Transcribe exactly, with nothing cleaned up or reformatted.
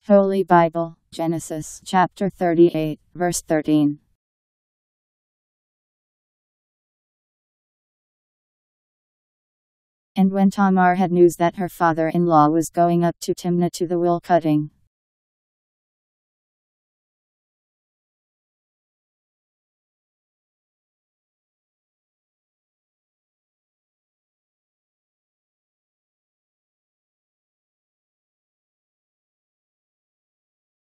Holy Bible, Genesis chapter thirty-eight, verse thirteen. And when Tamar had news that her father-in-law was going up to Timnah to the wool cutting,